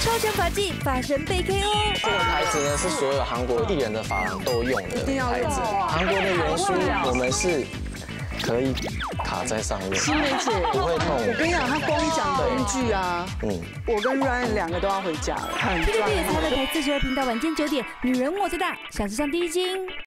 高强发剂，发神被 KO。 这个牌子呢是所有韩国艺人的发廊都用的牌子。韩国的元素我们是可以卡在上面， 新梅姐不会痛。 我跟你讲，他光讲工具啊，我跟 Ryan 2个都要回家了。 TVB 也才在台42频道晚间9点，《女人我最大》，想时尚第一金。